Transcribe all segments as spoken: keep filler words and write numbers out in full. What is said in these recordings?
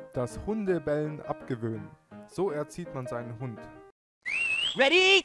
Das Hundebellen abgewöhnen. So erzieht man seinen Hund. Ready?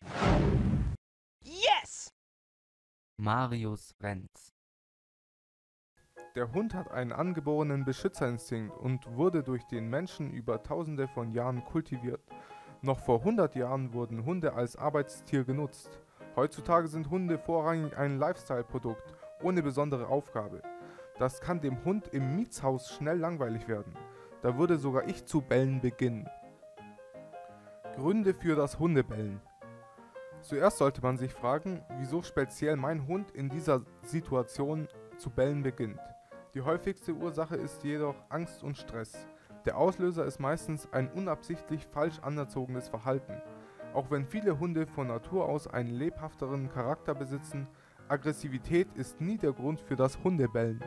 Yes! Marius Renz. Der Hund hat einen angeborenen Beschützerinstinkt und wurde durch den Menschen über tausende von Jahren kultiviert. Noch vor hundert Jahren wurden Hunde als Arbeitstier genutzt. Heutzutage sind Hunde vorrangig ein Lifestyle-Produkt, ohne besondere Aufgabe. Das kann dem Hund im Mietshaus schnell langweilig werden. Da würde sogar ich zu bellen beginnen. Gründe für das Hundebellen. Zuerst sollte man sich fragen, wieso speziell mein Hund in dieser Situation zu bellen beginnt. Die häufigste Ursache ist jedoch Angst und Stress. Der Auslöser ist meistens ein unabsichtlich falsch anerzogenes Verhalten. Auch wenn viele Hunde von Natur aus einen lebhafteren Charakter besitzen, Aggressivität ist nie der Grund für das Hundebellen.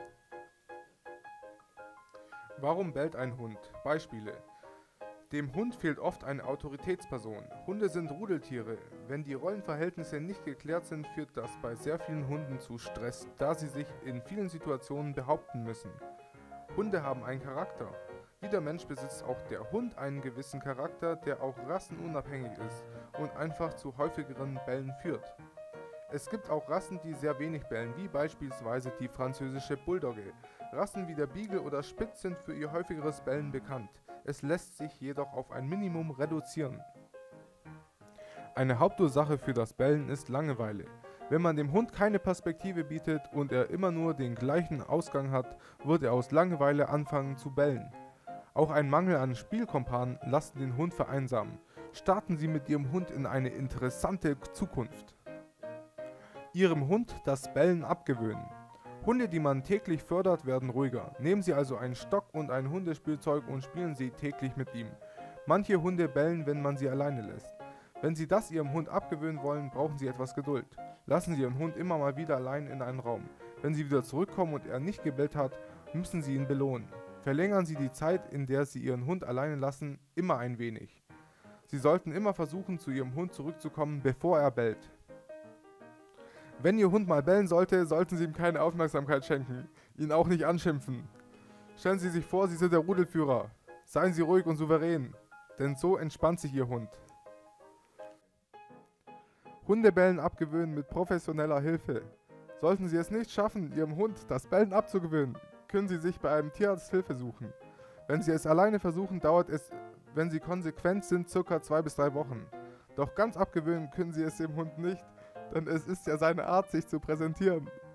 Warum bellt ein Hund? Beispiele. Dem Hund fehlt oft eine Autoritätsperson. Hunde sind Rudeltiere. Wenn die Rollenverhältnisse nicht geklärt sind, führt das bei sehr vielen Hunden zu Stress, da sie sich in vielen Situationen behaupten müssen. Hunde haben einen Charakter. Jeder Mensch besitzt auch der Hund einen gewissen Charakter, der auch rassenunabhängig ist und einfach zu häufigeren Bellen führt. Es gibt auch Rassen, die sehr wenig bellen, wie beispielsweise die französische Bulldogge. Rassen wie der Beagle oder Spitz sind für ihr häufigeres Bellen bekannt. Es lässt sich jedoch auf ein Minimum reduzieren. Eine Hauptursache für das Bellen ist Langeweile. Wenn man dem Hund keine Perspektive bietet und er immer nur den gleichen Ausgang hat, wird er aus Langeweile anfangen zu bellen. Auch ein Mangel an Spielkompanen lassen den Hund vereinsamen. Starten Sie mit Ihrem Hund in eine interessante Zukunft. Ihrem Hund das Bellen abgewöhnen. Hunde, die man täglich fördert, werden ruhiger. Nehmen Sie also einen Stock und ein Hundespielzeug und spielen Sie täglich mit ihm. Manche Hunde bellen, wenn man sie alleine lässt. Wenn Sie das Ihrem Hund abgewöhnen wollen, brauchen Sie etwas Geduld. Lassen Sie Ihren Hund immer mal wieder allein in einen Raum. Wenn Sie wieder zurückkommen und er nicht gebellt hat, müssen Sie ihn belohnen. Verlängern Sie die Zeit, in der Sie Ihren Hund alleine lassen, immer ein wenig. Sie sollten immer versuchen, zu Ihrem Hund zurückzukommen, bevor er bellt. Wenn Ihr Hund mal bellen sollte, sollten Sie ihm keine Aufmerksamkeit schenken, ihn auch nicht anschimpfen. Stellen Sie sich vor, Sie sind der Rudelführer. Seien Sie ruhig und souverän, denn so entspannt sich Ihr Hund. Hundebellen abgewöhnen mit professioneller Hilfe. Sollten Sie es nicht schaffen, Ihrem Hund das Bellen abzugewöhnen, können Sie sich bei einem Tierarzt Hilfe suchen. Wenn Sie es alleine versuchen, dauert es, wenn Sie konsequent sind, circa zwei bis drei Wochen. Doch ganz abgewöhnen können Sie es dem Hund nicht, denn es ist ja seine Art, sich zu präsentieren.